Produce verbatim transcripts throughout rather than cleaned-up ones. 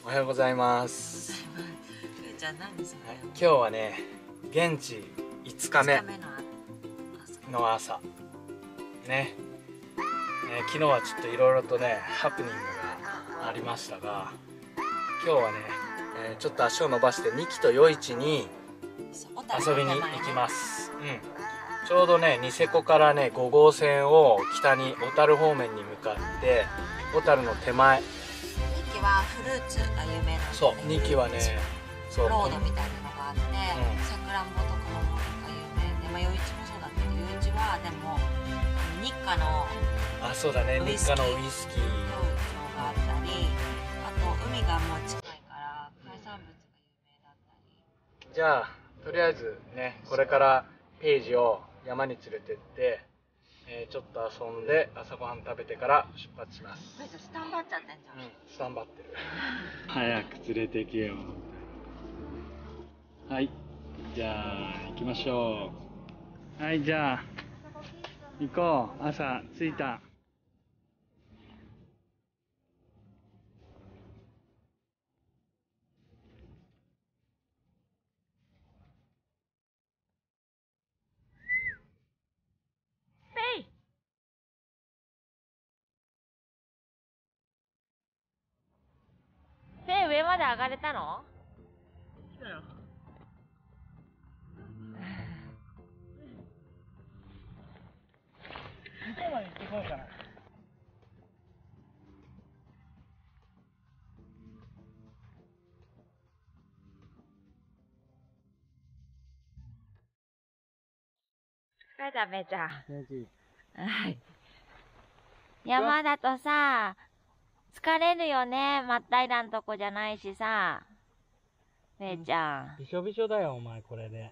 おはようございます。 ゆうちゃん何するの？ はい、今日はね、現地いつかめの朝ね、えー、昨日はちょっといろいろとねハプニングがありましたが、今日はね、えー、ちょっと足を伸ばしてにきと夜市に遊びに行きます。うん、ちょうどねニセコからねごごうせんを北に小樽方面に向かって、小樽の手前、 にきはフルーツが有名なので、 そう、にきはね、そうロードみたいなのがあって、さくらんぼとか桃とか有名で、まあ夜市もそうだけど、夜市はでも日課のあ、そうだね、日課のウイスキーがあったり、あと海がもう近いから海産物が有名だったり。 じゃあとりあえずね、これからページを山に連れてって、えー、ちょっと遊んで朝ごはん食べてから出発します。 スタンバっちゃってんじゃん。 うん、スタンバってる。早く連れてけよ。はい、じゃあ行きましょう。はい、じゃあ行こう。朝着いた。 ペイ上まで上がれたの？来たよ。向こうまで行ってこうかな。疲れた、めいちゃん。はい。山だとさ、疲れるよね。真っ平らんとこじゃないしさ。めいちゃん。 びしょびしょだよ、お前、これで。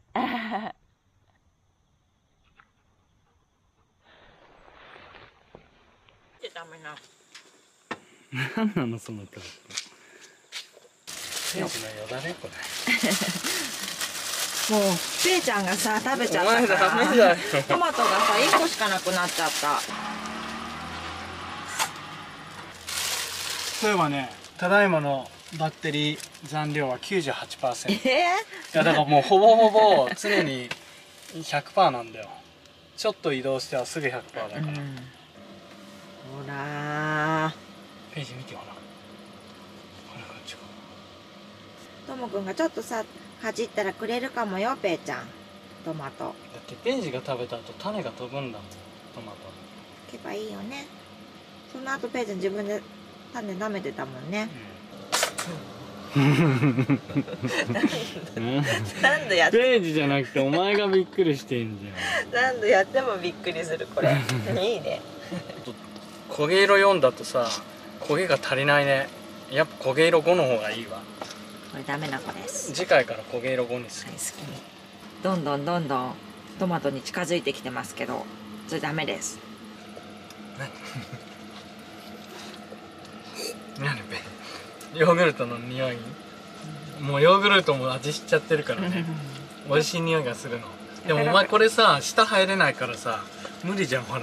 ダメな。 何なのそのトラップ。ページのよだねこれ。 もうペイちゃんがさ食べちゃったから。 ダメだよ。 トマトがさいっこしかなくなっちゃった。 そういえばね、ただいまのバッテリー残量は きゅうじゅうはちパーセント。 えー、 いやだからもうほぼほぼ常に ひゃくパーセント なんだよ。ちょっと移動してはすぐ ひゃくパーセント だから、うん、 ほらページ見てほら、ほらこっちか。 ともくんがちょっとさかじったらくれるかもよ、ペイちゃん。トマトだってページが食べた後種が飛ぶんだもん、トマト。 けばいいよね。その後ペイちゃん自分で種舐めてたもんね。うん、何度やってページじゃなくてお前がびっくりしてんじゃん。何度やってもびっくりするこれ。いいね。 焦げ色よんだとさ、焦げが足りないね。やっぱ焦げ色ごの方がいいわ。 これダメな子です。 次回から焦げ色ごにする。 好きにどんどんどんどんトマトに近づいてきてますけど、それダメです。 何ヨーグルトの匂い、もうヨーグルトも味しちゃってるからね。美味しい匂いがするの。でもお前これさ、舌入れないからさ無理じゃん、ほら。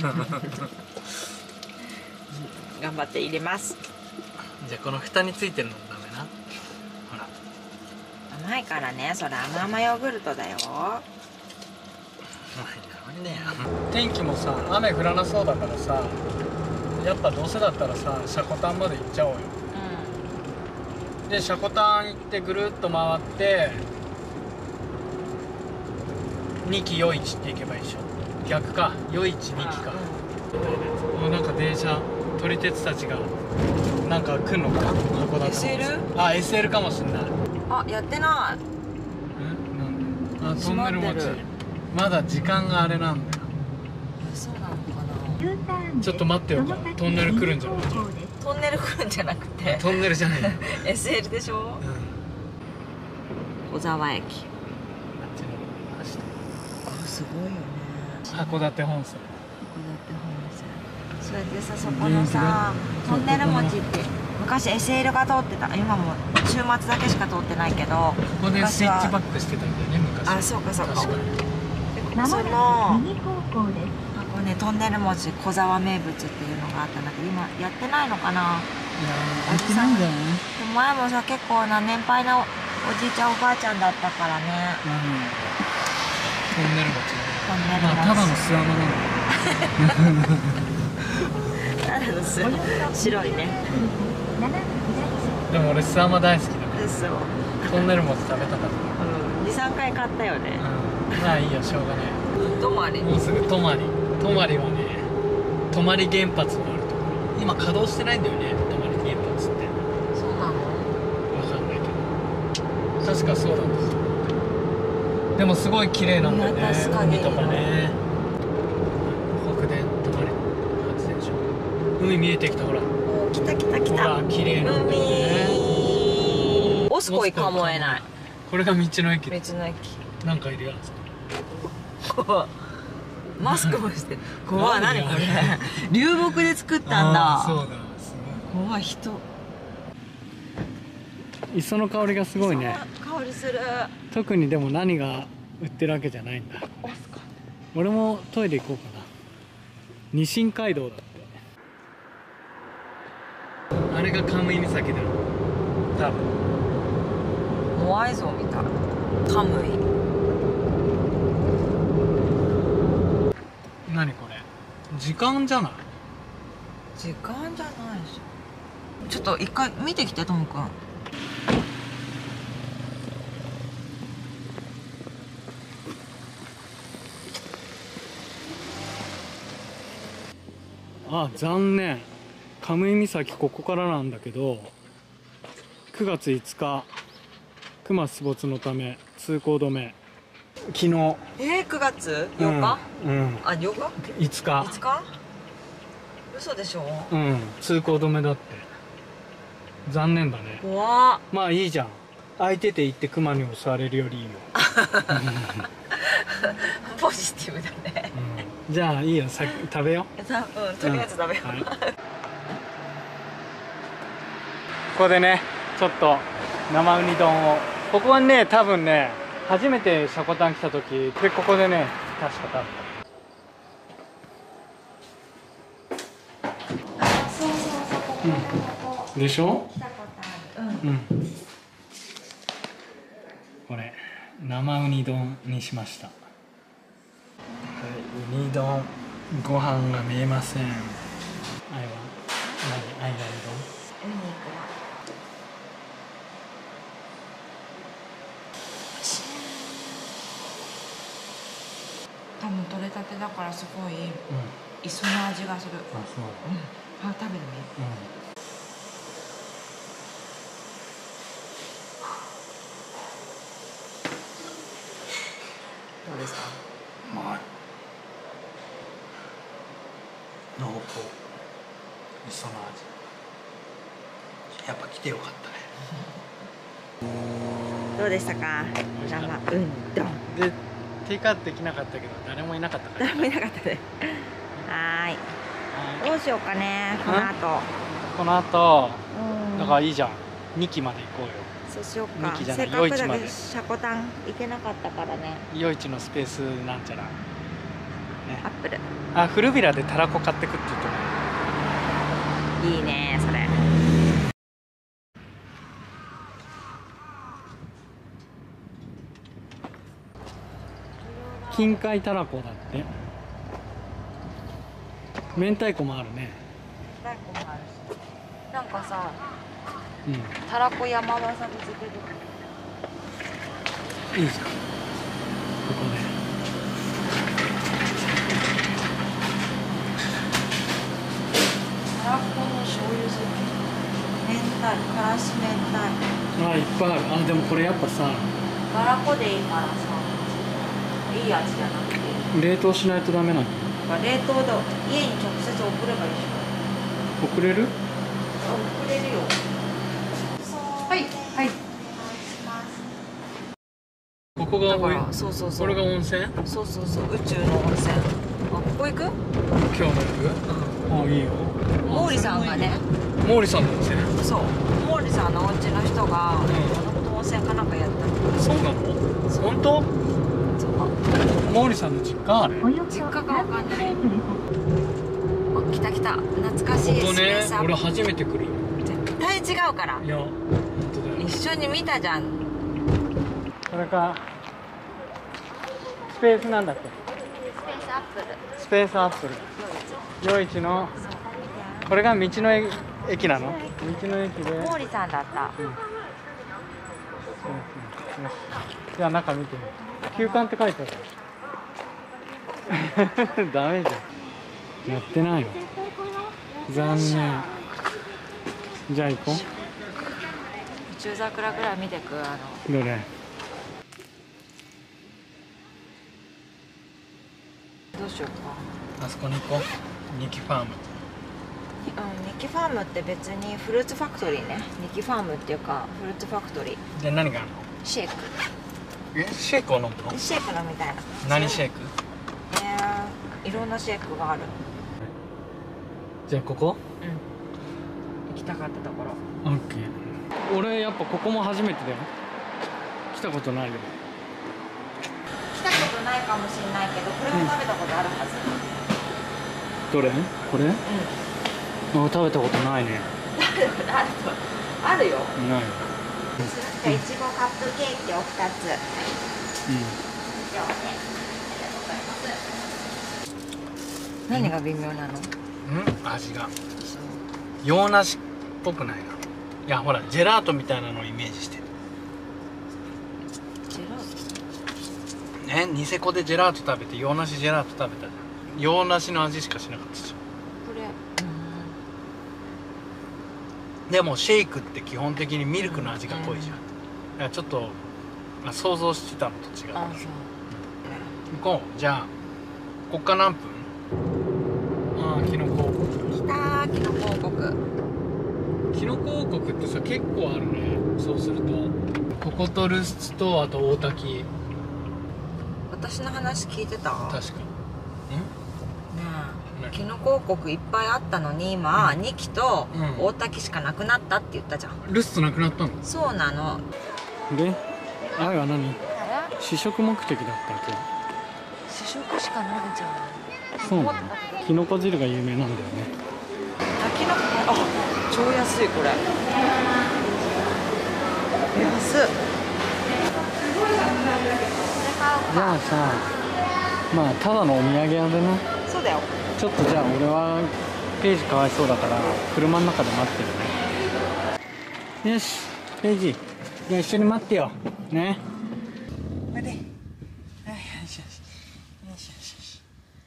頑張って入れます。 じゃあこの蓋についてるのもダメな。ほら甘いからね、それ甘々ヨーグルトだよ。 天気もさ雨降らなそうだからさ、やっぱどうせだったらさ積丹まで行っちゃおうよ。うん、で積丹行ってぐるっと回ってにき夜市って行けばいいでしょ。逆か、夜市にきか。もうなんか電車、撮り鉄たちがなんか来んのかな、函館。 エスエル？ あ、 エスエル かもしんない。 あ、やってない。 え、なんで？あ、トンネル持ちまだ時間があれなんだよ。 そうなのかな。 ちょっと待ってよ、トンネル来るんじゃない？ トンネル来るんじゃなくてトンネルじゃない。 エスエル でしょ。小沢駅。すごいよね。 函館本線。 函館本線。それでさ、そこのさトンネル餅って昔 エスエル が通ってた。今も週末だけしか通ってないけど、ここでスイッチバックしてたんだよね、昔。 あ、そうかそうか。そのここね、トンネル餅小沢名物っていうのがあったんだけど、今やってないのかな。 やってないんじゃない？ 前もさ結構な年配なおじいちゃんおばあちゃんだったからね。 うん。トンネル餅。 トンネル餅。 まあただの巣穴なんだ。 ただの巣白いね。 でも俺巣穴大好きだから。 そう。 トンネル餅食べたかった。 うん。二三回買ったよね。 うん。まあいいよしょうがない。 泊まり。 もうすぐ泊まり。泊まりはね、泊まり原発のあるところ。今稼働してないんだよね。泊まり原発って。 そうなの？ わかんないけど。確かそうなんですよ。でもすごい綺麗なんだよね。 確かに海とかね。北電泊まり発電所。海見えてきたほら。 お来た来た来ほた。 ら綺麗なんだよね。 海。オスコイかもえない。 これが道の駅。 道の駅。 なんかいるやつ。 怖い。マスクもして。怖い。何これ。流木で作ったんだ。 そうだ。すごい。怖い人。 磯の香りがすごいね。 香りする。 特にでも何が売ってるわけじゃないんだ。俺もトイレ行こうかな。ニシン街道だって。あれがカムイ岬だよ。多分。 モアイ像みたい。カムイ。 何これ？時間じゃない？ 時間じゃないでしょ。ちょっと一回見てきて、ともくん。 あ、残念。カムイ岬ここからなんだけど、くがついつか熊出没のため通行止め。昨日。 えー、くがつようか？ うん。うん、 あ、ようか？ いつか。 いつか？嘘でしょ？ うん、通行止めだって。残念だね。 怖っ。 まあいいじゃん。空いてて行って熊に襲われるよりいいよ。 ポジティブだね。 うん、じゃあいいよ、さ食べよう。 うん、とりあえず食べよう。 うん、はい、ここでね、ちょっと生ウニ丼を。ここはね、多分ね、初めてシャコタン来た時で、ここでね、確か食べた。 そうそうそう、ここ、ここ。 でしょ？ 来たことある。 うん。これ生ウニ丼にしました。はい、ウニ丼。ご飯が見えません。あれは何？アイランド？ ウニ行くわ。多分取れたてだからすごい、うん、磯の味がする。 あ、そう。 うん。あ、食べるね。 うん。 どうですか？ うまい。濃厚。磯の味。やっぱ来てよかったね。 どうでしたか？生ウニ丼。 で、テイクアウトできなかったけど、誰もいなかったから。 誰もいなかったね。はーい。どうしようかね、この後。 この後、 うん、 だからいいじゃん。にきまで行こうよ。 そうしようか。 にきじゃない、 せっかくだ夜市まで。 けどシャコタン行けなかったからね。 夜市のスペースなんちゃら。ね、 アップル。 あ、古びらでたらこ買ってくって言ってもいいね、それ。 近海たらこだって。明太子もあるね。 明太子もあるし。なんかさ、 うん、 たらこ山わさび漬けとか。 いいじゃん。ここで。 たらこの醤油漬け。明太、からし明太。 あ、いっぱいある。あ、でもこれやっぱさ。 たらこでいいからさ。いい味じゃなくて。 冷凍しないとダメなの？ 冷凍で家に直接送ればいいでしょ。 送れる？ 送れるよ。はい、はい。 ここがだからそうそうそう。 これが温泉？ そうそうそう、宇宙の温泉。あ、ここ行く？ 今日も行く？あ、いいよ。 毛利さんがね。 毛利さんの温泉？ そう。毛利さんのお家の人がもともと温泉かなんかやったの。 そうなの？本当？ そう。 毛利さんの実家あれ？ 実家かわかんない。あ、来た来た。懐かしい。 ここね、俺初めて来るよ。 全違うから。 いや本当だよ。 一緒に見たじゃん。 これかスペースなんだっけ。 スペースアップル。 スペースアップル。夜市のこれが道の駅なの？道の駅で。 毛利さんだった。 うん、じゃあ中見てみる。休館って書いてある。ダメじゃん。やってないよ。残念。じゃあ行こう。 宇宙桜ぐらい見てく。あのどれ？ どうしようか。 あそこに行こう。ニキファーム。 うん、ニキファームって別にフルーツファクトリーね。ニキファームっていうかフルーツファクトリー。 で何があるの？ シェイク。 え、シェイクを飲むの？ シェイク飲みたいな。 何シェイク？ えー、いろんなシェイクがある。 じゃあここ？ うん。行きたかったところ。 オッケー。俺やっぱここも初めてだよ。来たことないよ。 来たことないかもしれないけど、これも食べたことあるはず。 どれ？これ？うん。 うん。 あ、食べたことないね。 あると。あるよ。 ない。 じゃあいちごカップケーキをふたつ。 うん。 以上ね。ありがとうございます。何が微妙なの？ うん？味が。洋梨っぽくないな。いやほらジェラートみたいなのをイメージしてる。 ジェラート？ ね、ニセコでジェラート食べて洋梨ジェラート食べたじゃん。洋梨の味しかしなかったじゃん。 これ。 うん。でもシェイクって基本的にミルクの味が濃いじゃん。だからちょっとあ想像してたのと違う。 あ、そう。 行こう。じゃあこっから何分？ああ、キノコ王国。 来たー、キノコ王国。 キノコ王国ってさ結構あるね。そうするとココトルスとあと大滝。 私の話聞いてた？ 確か。ん？ ねえ、キノコ王国いっぱいあったのに今、うん、にきと大滝しかなくなったって言ったじゃん。 ルストなくなったの？ そうなの。 で、あれは何？試食目的だったっけ？ 試食しかないじゃん。 そうなの？キノコ汁が有名なんだよね。 あ、キノコ、あ、超安いこれ。安っ。 じゃあさ、まあただのお土産屋でね。 そうだよ。 ちょっとじゃあ俺はページかわいそうだから車の中で待ってるね。よし、ページ、じゃあ一緒に待ってよ。ね。 これで。はい、よしよし。よしよしよし。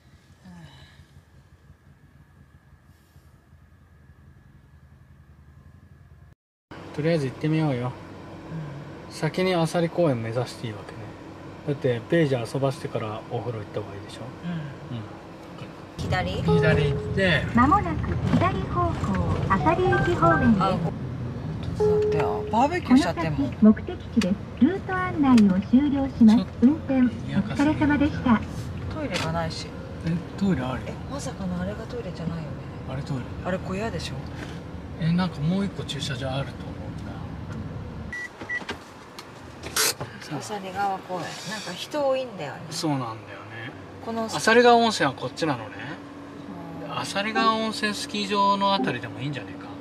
とりあえず行ってみようよ。うん、先にアサリ公園目指していいわけね。だってページ遊ばしてからお風呂行った方がいいでしょ。うん、うん、 左左行ってまもなく左方向浅利駅方面です。 バーベキューしちゃっても目的地です。ルート案内を終了します。運転お疲れ様でした。 トイレがないし。 え、トイレある？ え、まさかのあれがトイレじゃないよね。 あれトイレ？ あれ小屋でしょ。 え、なんかもう一個駐車場あると思うんだ。 浅利川公園、なんか人多いんだよね。 そうなんだよね。 この浅利川温泉はこっちなのね。浅利川温泉スキー場のあたりでもいいんじゃねえか。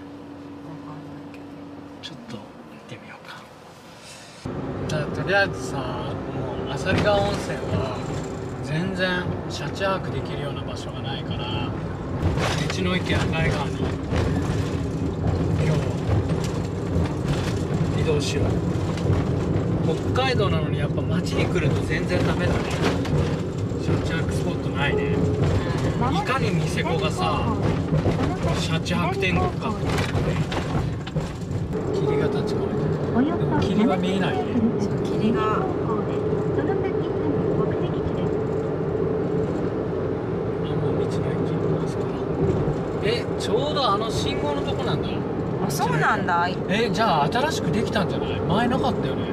ちょっと行ってみようか。だからとりあえずさ、もう浅利川温泉は全然車中泊できるような場所がないから、道の駅赤井川に今日移動しよう。北海道なのにやっぱ街に来ると全然ダメだね。車中泊スポットないね。いかにニセコがさ車中泊天国か。霧が立ち込めてる。でも霧は見えないね。 霧がその先目的地です。 あ、もう道の駅ですから。え、ちょうどあの信号のとこなんだ。 あ、そうなんだ。 え、じゃあ新しくできたんじゃない？前なかったよね。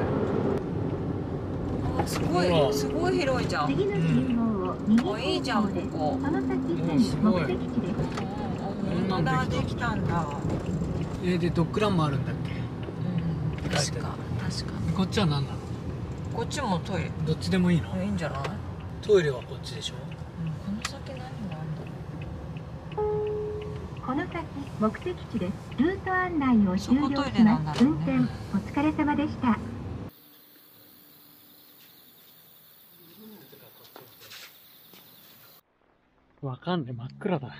あ、すごいすごい広いじゃん。 次の信号を右方向で、 あ、いいじゃんここ。 その先目的地です。 本当だ、できたんだ。 え、でドッグランもあるんだっけ？ うん、確か確か。 こっちは何なの？ こっちもトイレ。 どっちでもいいの？ いいんじゃない？ トイレはこっちでしょ？ うん、この先何があるんだろう。 この先目的地です。ルート案内を終了します。運転お疲れ様でした。 わかんねえ、真っ暗だ。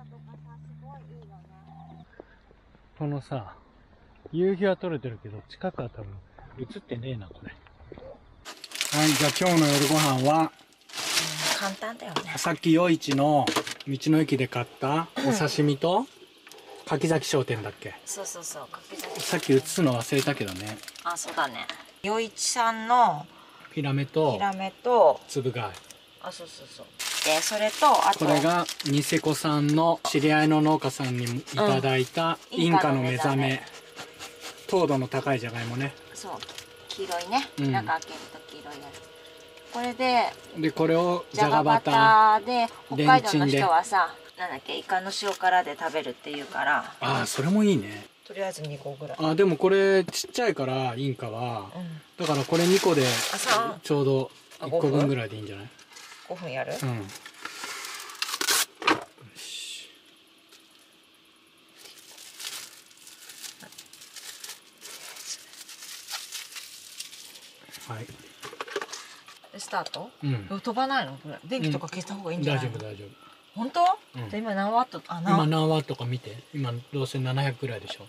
このさ、夕日は撮れてるけど、近くは多分映ってねえな、これ。はい、じゃあ今日の夜ご飯は、 簡単だよね。 さっき夜市の道の駅で買ったお刺身と、柿崎商店だっけ？ そうそうそう、柿崎。 さっき映すの忘れたけどね。 あ、そうだね。余市さんのヒラメと、 ヒラメと、 つぶ貝。 あ、そうそうそう。で、それと、あと。 これがニセコさんの知り合いの農家さんにいただいたインカの目覚め。糖度の高いじゃがいもね。 そう。黄色いね。 うん、 中開けると黄色いやつ。これで、 で、これをじゃがバタで、北海道の人はさ、なんだっけ、イカの塩辛で食べるっていうから。 ああ、それもいいね。 とりあえずにこぐらい。 あ、でもこれちっちゃいからインカは、うん、だからこれにこでちょうどいっこぶんぐらいでいいんじゃない？ ごふんやる？ うん。よし。はい。 スタート？ うん。 飛ばないのこれ？電気とか消した方がいいんじゃないの？ 大丈夫大丈夫。 本当？うん、じゃ今何ワット？あ、 今何ワットか見て。今どうせななひゃくぐらいでしょ。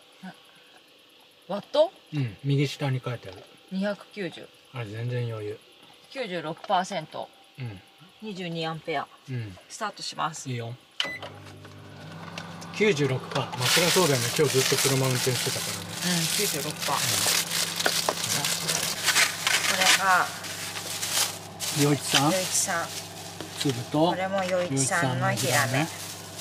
ワット？ うん。右下に書いてある。 にひゃくきゅうじゅう。 あれ全然余裕。 きゅうじゅうろくパーセント。 うん。 にじゅうにアンペア。 うん。 スタートします。 いいよ。きゅうじゅうろくパーセント。まあそりゃそうだよね。今日ずっと車運転してたからね。 うん、きゅうじゅうろくパーセント。これが余市さん。 余市さん。 粒と。 これも余市さんのヒラメ。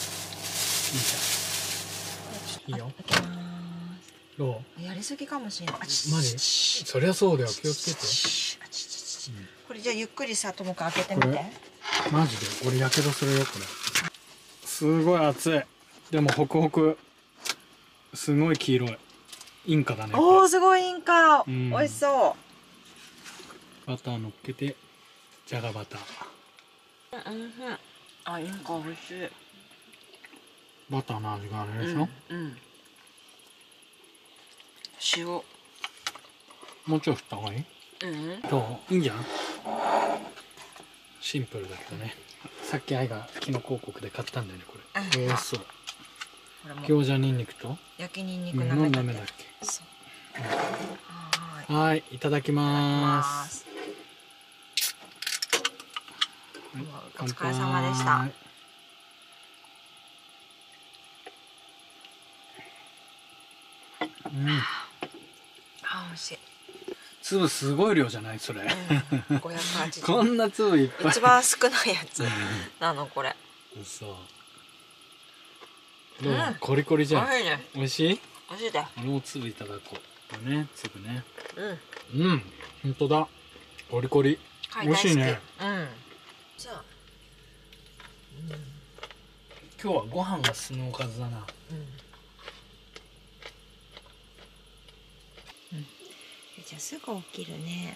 いいよ。 開けます。 どう？ やりすぎかもしれない。マジ？そりゃそうだよ。気をつけて。 これじゃあゆっくりさ、ともくん開けてみて。 マジで俺やけどするよこれ。すごい熱い。でもホクホク。すごい黄色い。インカだね。 おお、すごいインカ。美味しそう。 バター乗っけて、じゃがバター。 うん、あ、インカ美味しい。 バターの味があるでしょ。 うん。塩。 もうちょい振った方がいい？ うん。 どう？いいんじゃん。シンプルだけどね。さっき愛がキノコ広告で買ったんだよねこれ。美味しそう。餃子ニンニクと焼きニンニクなめだっけ。そう。はい、いただきます。 お疲れ様でした。 うん。 あ、美味しい。 粒すごい量じゃないそれ。 ごひゃくはちじゅう。 こんな粒いっぱい。 一番少ないやつなのこれ。 そう。どう？コリコリじゃん。美味しい？ 美味しいだよ。 俺も粒いただこう。ね、粒ね。 うん。 うん、本当だ。コリコリ。美味しいね。 うん。じゃあ。 今日はご飯が素のおかずだな。うん。 じゃあすぐ起きるね。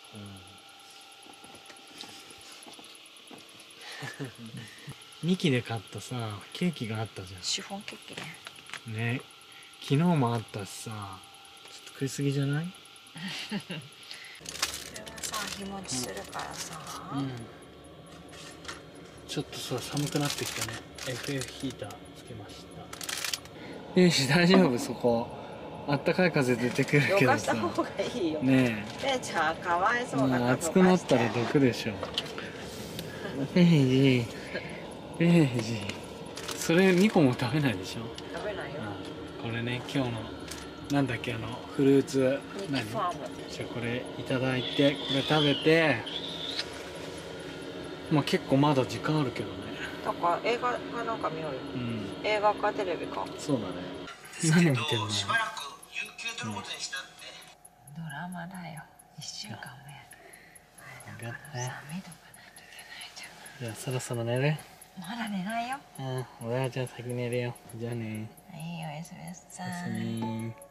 ミキで買ったさケーキがあったじゃん。 シフォンケーキね。 ね、昨日もあったしさ、ちょっと食いすぎじゃない？これはさ日持ちするからさ。うん。 ちょっとさ寒くなってきたね。エフエフ ヒーターつけました。よし、大丈夫そこ。あったかい風出てくるけどさ。 どかした方がいいよ。 ねえ。 姉ちゃんかわいそうだから。 暑くなったら毒でしょ。ページ、ページ。それにこも食べないでしょ。 食べないよ。 これね、今日のなんだっけあのフルーツ何？ファーム。 じゃあこれいただいてこれ食べて、まあ結構まだ時間あるけどね。だから映画かなんか見ようよ。うん。映画かテレビか。 そうだね。何見てんの？ ドラマだよ。一週間目。だからさ、見とかないといけないじゃん。 じゃあそろそろ寝る？ まだ寝ないよ。 うん、俺はじゃあ先寝るよ。じゃあね。 いいよ、おやすみなさい。 おやすみ。